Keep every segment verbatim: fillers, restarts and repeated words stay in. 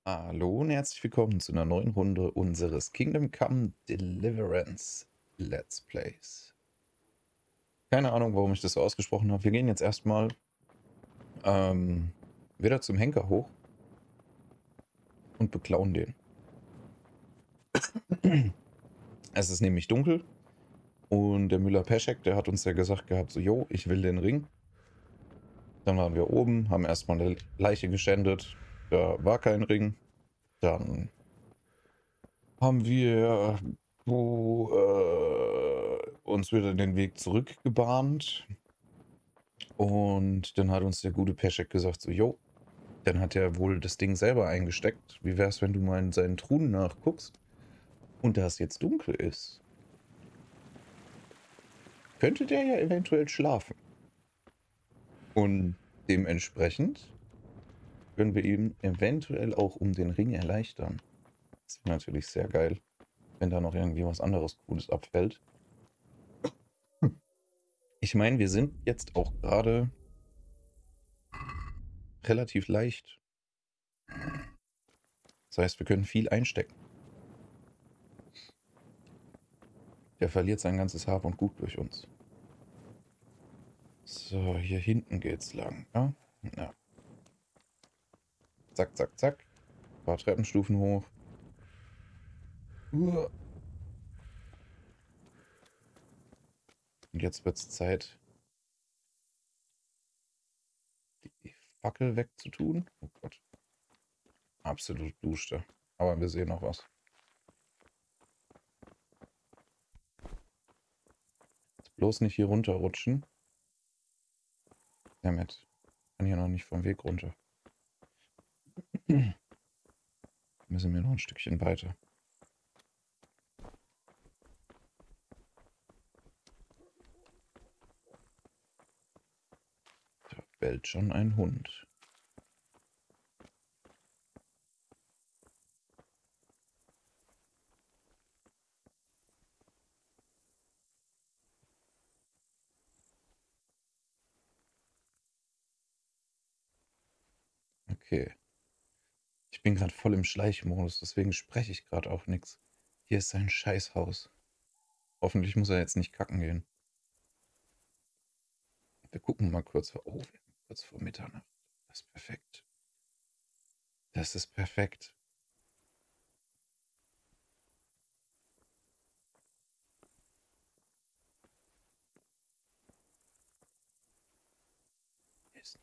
Hallo und herzlich willkommen zu einer neuen Runde unseres Kingdom Come Deliverance Let's Plays. Keine Ahnung, warum ich das so ausgesprochen habe. Wir gehen jetzt erstmal ähm, wieder zum Henker hoch und beklauen den. Es ist nämlich dunkel und der Müller-Peschek, der hat uns ja gesagt gehabt, so, jo, ich will den Ring. Dann waren wir oben, haben erstmal eine Leiche geschändet. Da war kein Ring. Dann haben wir wo, äh, uns wieder den Weg zurückgebahnt. Und dann hat uns der gute Peschek gesagt, so, jo, dann hat er wohl das Ding selber eingesteckt. Wie wär's, wenn du mal in seinen Truhen nachguckst? Und da es jetzt dunkel ist, könnte der ja eventuell schlafen. Und dementsprechend können wir ihm eventuell auch um den Ring erleichtern. Das wäre natürlich sehr geil, wenn da noch irgendwie was anderes Cooles abfällt. Ich meine, wir sind jetzt auch gerade relativ leicht. Das heißt, wir können viel einstecken. Der verliert sein ganzes Hab und Gut durch uns. So, hier hinten geht's lang. Ja? Ja. Zack, zack, zack. Ein paar Treppenstufen hoch. Und jetzt wird's Zeit, die Fackel wegzutun. Oh Gott. Absolut duschte. Aber wir sehen noch was. Jetzt bloß nicht hier runterrutschen. Damit. Ich kann hier noch nicht vom Weg runter. Müssen wir noch ein Stückchen weiter. Da bellt schon ein Hund. Okay. Ich bin gerade voll im Schleichmodus, deswegen spreche ich gerade auch nichts. Hier ist sein Scheißhaus. Hoffentlich muss er jetzt nicht kacken gehen. Wir gucken mal kurz. Oh, wir sind kurz vor Mitternacht. Das ist perfekt. Das ist perfekt. Ist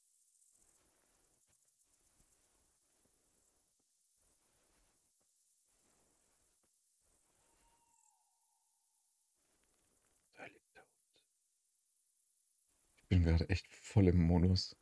da liegt er. Ich bin gerade echt voll im Modus.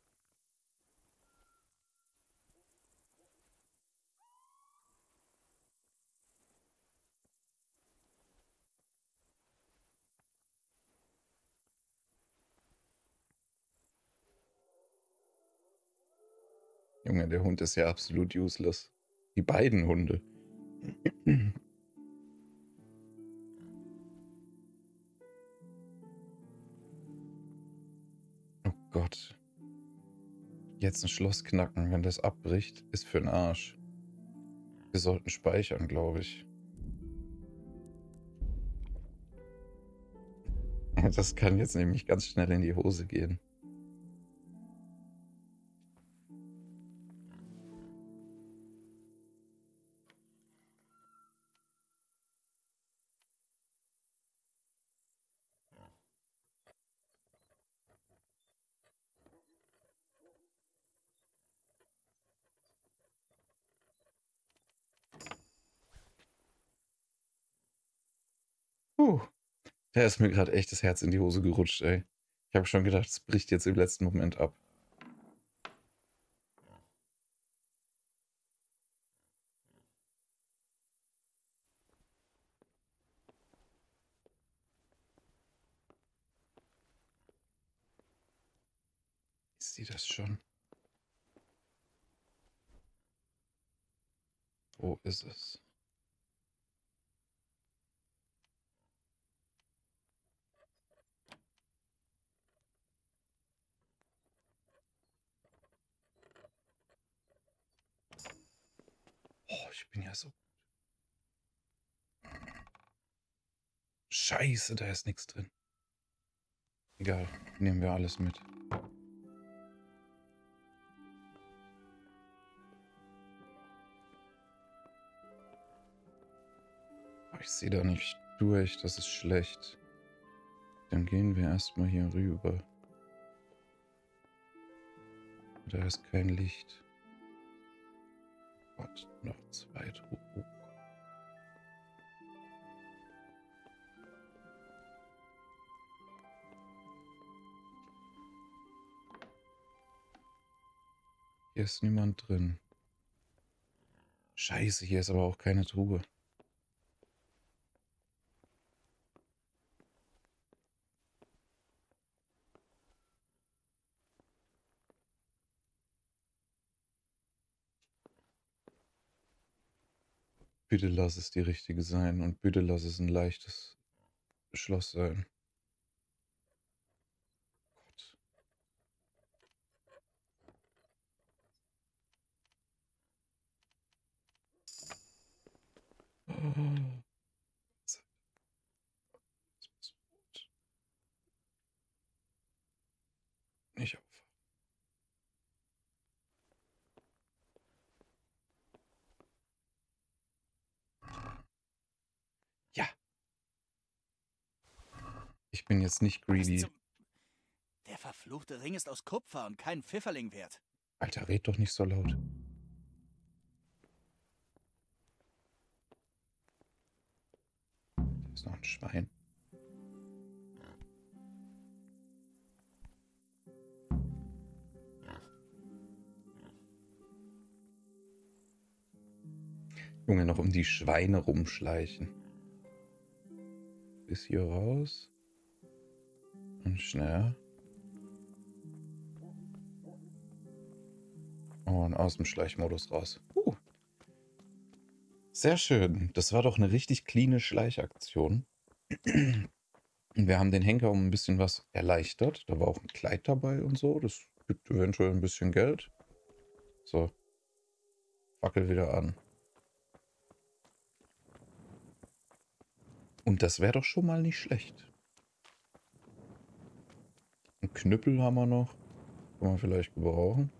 Junge, der Hund ist ja absolut useless. Die beiden Hunde. Oh Gott. Jetzt ein Schloss knacken, wenn das abbricht, ist für den Arsch. Wir sollten speichern, glaube ich. Das kann jetzt nämlich ganz schnell in die Hose gehen. Puh. Da ist mir gerade echt das Herz in die Hose gerutscht, ey. Ich habe schon gedacht, es bricht jetzt im letzten Moment ab. Ist sie das schon? Wo ist es? ich bin ja so... Scheiße, da ist nichts drin. Egal, nehmen wir alles mit. Ich sehe da nicht durch, das ist schlecht. Dann gehen wir erstmal hier rüber. Da ist kein Licht. Gott, noch zwei Truhen. Hier ist niemand drin. Scheiße, hier ist aber auch keine Truhe. Bitte lass es die richtige sein und bitte lass es ein leichtes Schloss sein. Gott. Oh. Nicht auf. Ja. Ich bin jetzt nicht greedy. Der verfluchte Ring ist aus Kupfer und kein Pfifferling wert. Alter, red doch nicht so laut. Da ist noch ein Schwein. Junge, noch um die Schweine rumschleichen. Bis hier raus. Und schnell. Und aus dem Schleichmodus raus. Uh. Sehr schön. Das war doch eine richtig cleane Schleichaktion. Wir haben den Henker um ein bisschen was erleichtert. Da war auch ein Kleid dabei und so. Das gibt eventuell ein bisschen Geld. So. Fackel wieder an. Und das wäre doch schon mal nicht schlecht. Einen Knüppel haben wir noch. Kann man vielleicht gebrauchen.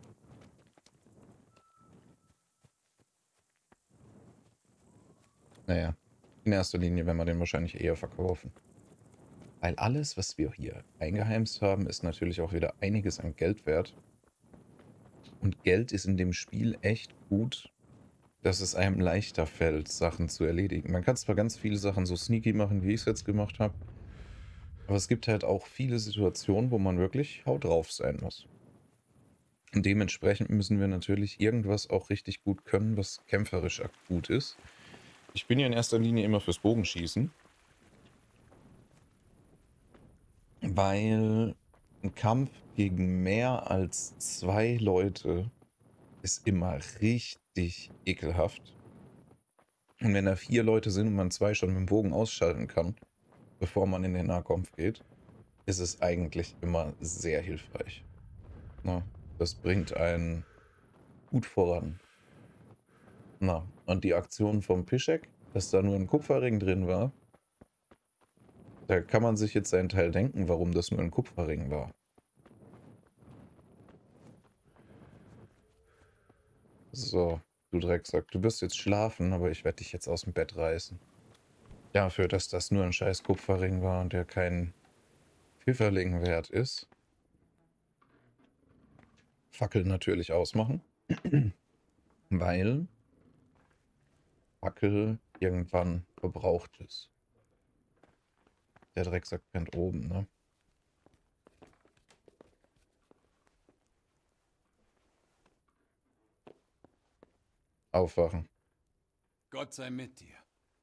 Naja, in erster Linie werden wir den wahrscheinlich eher verkaufen. Weil alles, was wir hier eingeheimst haben, ist natürlich auch wieder einiges an Geld wert. Und Geld ist in dem Spiel echt gut, dass es einem leichter fällt, Sachen zu erledigen. Man kann zwar ganz viele Sachen so sneaky machen, wie ich es jetzt gemacht habe, aber es gibt halt auch viele Situationen, wo man wirklich haut drauf sein muss. Und dementsprechend müssen wir natürlich irgendwas auch richtig gut können, was kämpferisch gut ist. Ich bin ja in erster Linie immer fürs Bogenschießen, weil ein Kampf gegen mehr als zwei Leute ist immer richtig ekelhaft. Und wenn da vier Leute sind und man zwei schon mit dem Bogen ausschalten kann, bevor man in den Nahkampf geht, ist es eigentlich immer sehr hilfreich. Na, das bringt einen gut voran. Na, und die Aktion vom Pischek, dass da nur ein Kupferring drin war, da kann man sich jetzt seinen Teil denken, warum das nur ein Kupferring war. So, du Drecksack, du wirst jetzt schlafen, aber ich werde dich jetzt aus dem Bett reißen. Dafür, dass das nur ein scheiß Kupferring war und der kein Pfifferling wert ist. Fackel natürlich ausmachen. Weil Fackel irgendwann verbraucht ist. Der Drecksack pennt oben, ne? Aufwachen. Gott sei mit dir.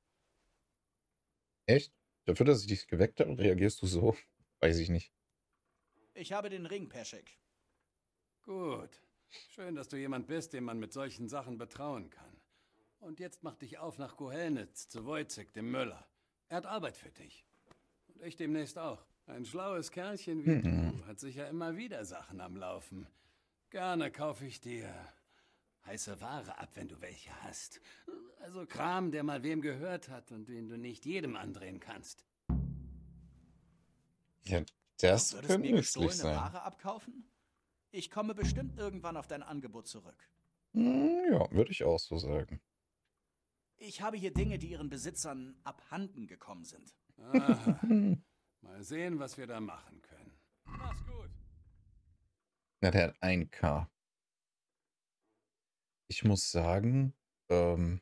Echt? Dafür, dass ich dich geweckt habe, reagierst du so? Weiß ich nicht. Ich habe den Ring, Peschek. Gut. Schön, dass du jemand bist, dem man mit solchen Sachen betrauen kann. Und jetzt mach dich auf nach Kohelnitz zu Wojciech, dem Müller. Er hat Arbeit für dich. Und ich demnächst auch. Ein schlaues Kerlchen wie Mhm. du hat sicher immer wieder Sachen am Laufen. Gerne kaufe ich dir heiße Ware ab, wenn du welche hast. Also Kram, der mal wem gehört hat und den du nicht jedem andrehen kannst. Ja, Du das würdest könnte mir nützlich gestohlene sein. Ware abkaufen? Ich komme bestimmt irgendwann auf dein Angebot zurück. Hm, ja, würde ich auch so sagen. Ich habe hier Dinge, die ihren Besitzern abhanden gekommen sind. Aha. Mal sehen, was wir da machen können. Mach's gut. Na, der hat ein K. Ich muss sagen, ähm,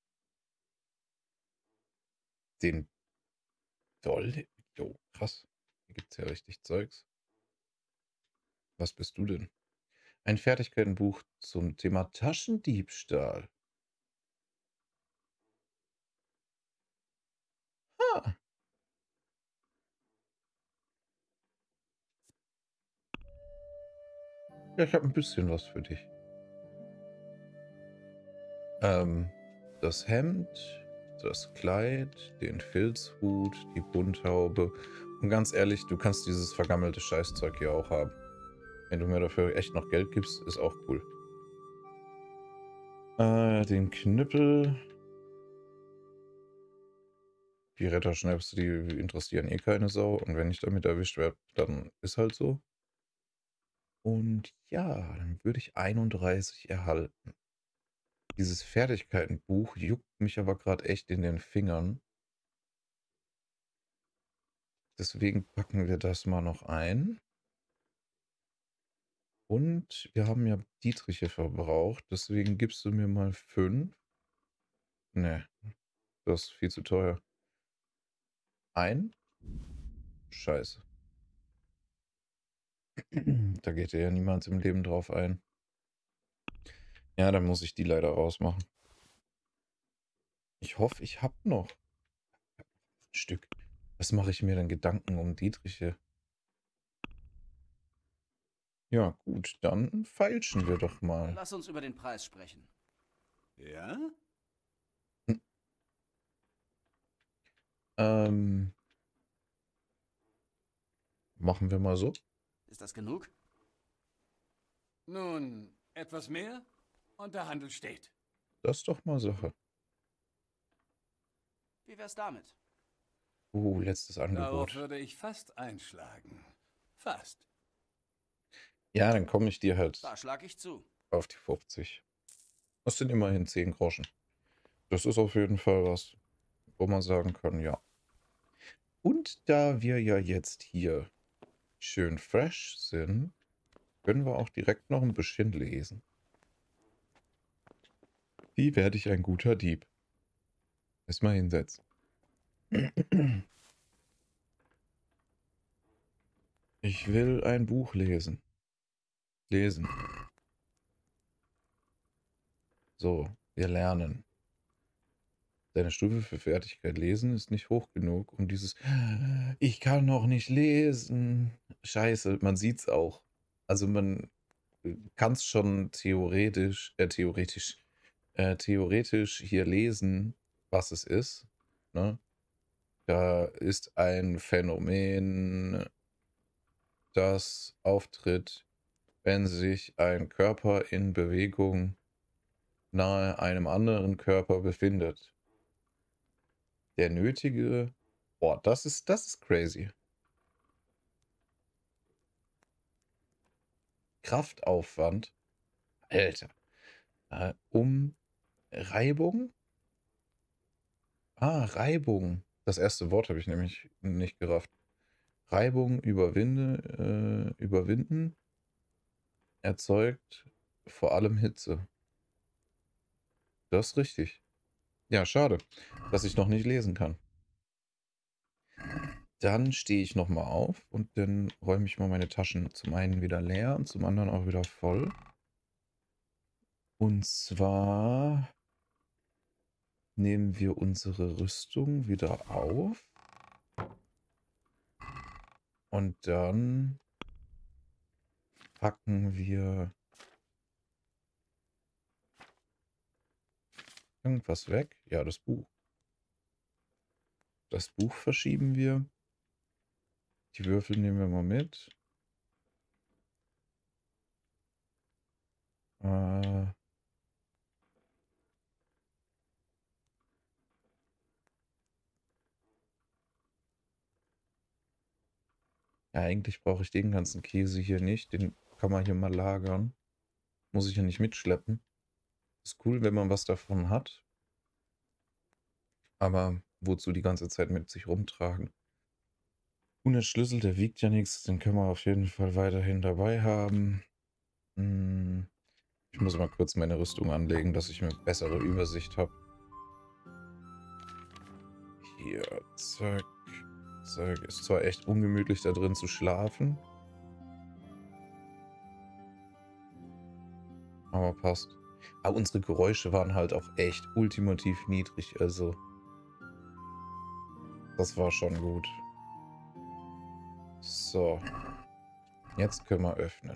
den Doll. Jo, krass. Hier gibt's ja richtig Zeugs. Was bist du denn? Ein Fertigkeitenbuch zum Thema Taschendiebstahl. Ah. Ja, ich habe ein bisschen was für dich. Ähm, das Hemd, das Kleid, den Filzhut, die Bunthaube. Und ganz ehrlich, du kannst dieses vergammelte Scheißzeug hier auch haben. Wenn du mir dafür echt noch Geld gibst, ist auch cool. Äh, den Knüppel. Die Retterschnäpse, die interessieren eh keine Sau. Und wenn ich damit erwischt werde, dann ist halt so. Und ja, dann würde ich einunddreißig erhalten. Dieses Fertigkeitenbuch juckt mich aber gerade echt in den Fingern. Deswegen packen wir das mal noch ein. Und wir haben ja Dietriche verbraucht. Deswegen gibst du mir mal fünf. Ne, das ist viel zu teuer. Ein? Scheiße. Da geht ja niemand im Leben drauf ein. Ja, dann muss ich die leider rausmachen. Ich hoffe, ich hab noch ein Stück. Was mache ich mir denn Gedanken um Dietriche? Ja, gut, dann feilschen wir doch mal. Lass uns über den Preis sprechen. Ja? Hm. Ähm, machen wir mal so. Ist das genug? Nun, etwas mehr und der Handel steht. Das ist doch mal Sache. Wie wär's damit? Uh, letztes Darauf Angebot. würde ich fast einschlagen. Fast. Ja, dann komme ich dir halt Da schlag ich zu. auf die fünfzig. Das sind immerhin zehn Groschen. Das ist auf jeden Fall was, wo man sagen kann, ja. Und da wir ja jetzt hier schön fresh sind, können wir auch direkt noch ein bisschen lesen. Wie werde ich ein guter Dieb? Erstmal hinsetzen. Ich will ein Buch lesen. Lesen. So, wir lernen. Deine Stufe für Fertigkeit lesen ist nicht hoch genug, um dieses Ich kann noch nicht lesen. Scheiße, man sieht's auch. Also man kann es schon theoretisch, äh, theoretisch, äh, theoretisch hier lesen, was es ist. Ne? Da ist ein Phänomen, das auftritt, wenn sich ein Körper in Bewegung nahe einem anderen Körper befindet. Der nötige, boah, das ist, das ist crazy. Kraftaufwand, Alter, äh, um Reibung? Ah, Reibung. Das erste Wort habe ich nämlich nicht gerafft. Reibung überwinde, äh, überwinden erzeugt vor allem Hitze. Das ist richtig. Ja, schade, dass ich noch nicht lesen kann. Dann stehe ich nochmal auf und dann räume ich mal meine Taschen zum einen wieder leer und zum anderen auch wieder voll. Und zwar nehmen wir unsere Rüstung wieder auf. Und dann packen wir irgendwas weg. Ja, das Buch. Das Buch verschieben wir. Die Würfel nehmen wir mal mit. Äh, Ja, eigentlich brauche ich den ganzen Käse hier nicht. Den kann man hier mal lagern. Muss ich ja nicht mitschleppen. Ist cool, wenn man was davon hat. Aber wozu die ganze Zeit mit sich rumtragen? Und der Schlüssel, der wiegt ja nichts. Den können wir auf jeden Fall weiterhin dabei haben. Hm. Ich muss mal kurz meine Rüstung anlegen, dass ich eine bessere Übersicht habe. Hier, zack, zack. Ist zwar echt ungemütlich da drin zu schlafen. Aber passt. Aber unsere Geräusche waren halt auch echt ultimativ niedrig, also das war schon gut. So. Jetzt können wir öffnen.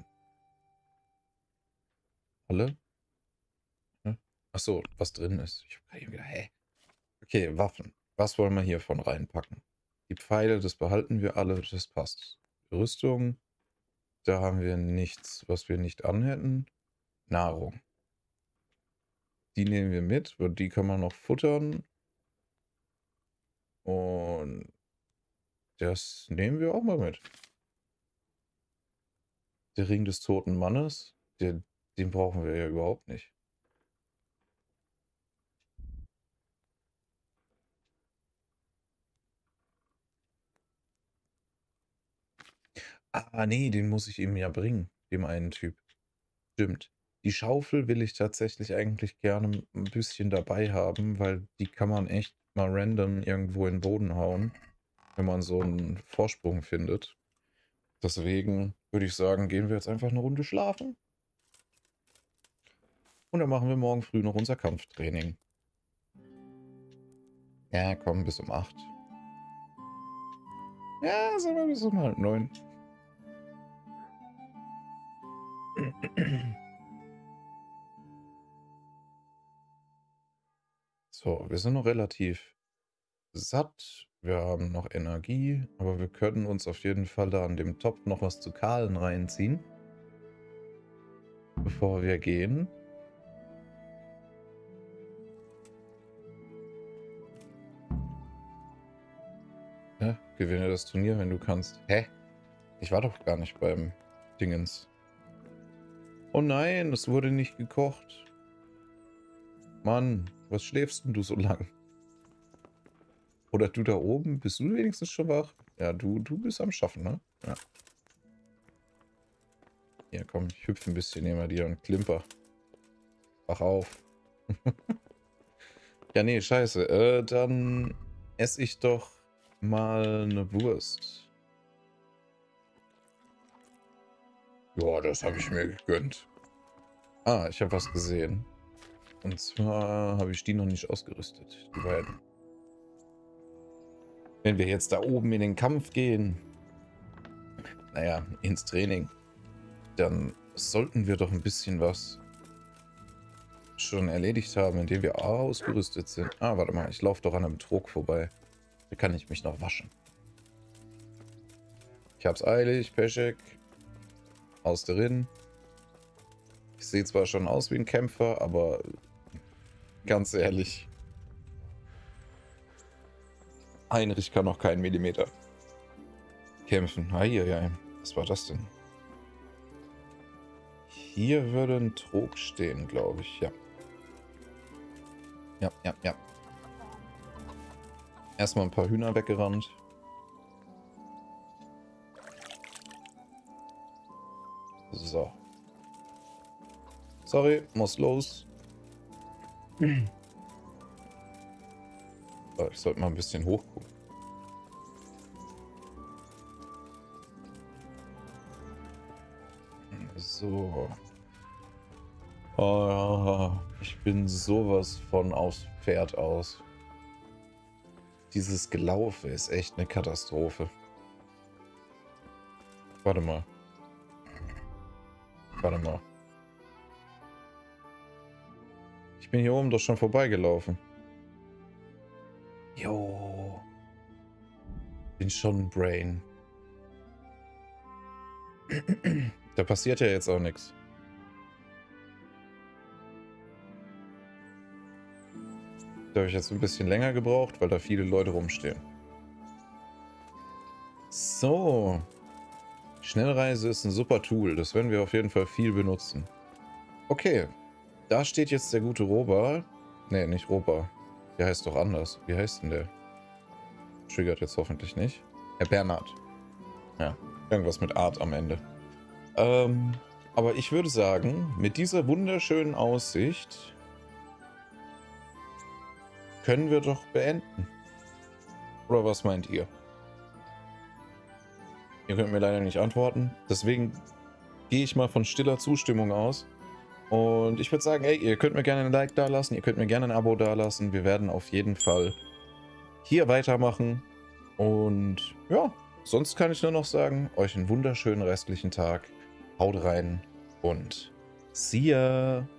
Alle? Hm? Achso, was drin ist. Ich hab gerade wieder, hä? Okay, Waffen. Was wollen wir hiervon reinpacken? Die Pfeile, das behalten wir alle, das passt. Rüstung, da haben wir nichts, was wir nicht anhätten. Nahrung. Die nehmen wir mit, und die kann man noch futtern. Und das nehmen wir auch mal mit. Der Ring des toten Mannes, der, den brauchen wir ja überhaupt nicht. Ah, nee, den muss ich ihm ja bringen, dem einen Typ. Stimmt. Die Schaufel will ich tatsächlich eigentlich gerne ein bisschen dabei haben, weil die kann man echt mal random irgendwo in den Boden hauen, wenn man so einen Vorsprung findet. Deswegen würde ich sagen, gehen wir jetzt einfach eine Runde schlafen. Und dann machen wir morgen früh noch unser Kampftraining. Ja, komm, bis um acht. Ja, sagen wir bis um halb neun. So, wir sind noch relativ satt. Wir haben noch Energie, aber wir können uns auf jeden Fall da an dem Topf noch was zu kahlen reinziehen. Bevor wir gehen. Ja, gewinne das Turnier, wenn du kannst. Hä? Ich war doch gar nicht beim Dingens. Oh nein, es wurde nicht gekocht. Mann, was schläfst denn du so lang? Oder du da oben, bist du wenigstens schon wach? Ja, du, du bist am Schaffen, ne? Ja. Ja, komm, ich hüpfe ein bisschen neben dir und klimper. Wach auf. Ja, nee, scheiße. Äh, dann esse ich doch mal eine Wurst. Ja, das habe ich mir gegönnt. Ah, ich habe was gesehen. Und zwar habe ich die noch nicht ausgerüstet, die beiden. Wenn wir jetzt da oben in den Kampf gehen, naja, ins Training, dann sollten wir doch ein bisschen was schon erledigt haben, indem wir ausgerüstet sind. Ah, warte mal, ich laufe doch an einem Trog vorbei. Da kann ich mich noch waschen. Ich hab's eilig, Peschek. Aus drin. Ich sehe zwar schon aus wie ein Kämpfer, aber ganz ehrlich, Heinrich kann noch keinen Millimeter kämpfen. Eieiei, was war das denn? Hier würde ein Trog stehen, glaube ich, ja. Ja, ja, ja. Erstmal ein paar Hühner weggerannt. So. Sorry, muss los. So, ich sollte mal ein bisschen hochgucken. So. Oh, ich bin sowas von aufs Pferd aus. Dieses Gelaufe ist echt eine Katastrophe. Warte mal. Warte mal. Ich bin hier oben doch schon vorbeigelaufen. Jo. Bin schon ein Brain. Da passiert ja jetzt auch nichts. Da habe ich jetzt ein bisschen länger gebraucht, weil da viele Leute rumstehen. So. Schnellreise ist ein super Tool. Das werden wir auf jeden Fall viel benutzen. Okay. Da steht jetzt der gute Roba. Ne, nicht Roba. Der heißt doch anders. Wie heißt denn der? Triggert jetzt hoffentlich nicht. Herr Bernhard. Ja, irgendwas mit Art am Ende. Ähm, aber ich würde sagen, mit dieser wunderschönen Aussicht können wir doch beenden. Oder was meint ihr? Ihr könnt mir leider nicht antworten. Deswegen gehe ich mal von stiller Zustimmung aus. Und ich würde sagen, ey, ihr könnt mir gerne ein Like da lassen. Ihr könnt mir gerne ein Abo da lassen. Wir werden auf jeden Fall hier weitermachen. Und ja, sonst kann ich nur noch sagen, euch einen wunderschönen restlichen Tag. Haut rein und see ya!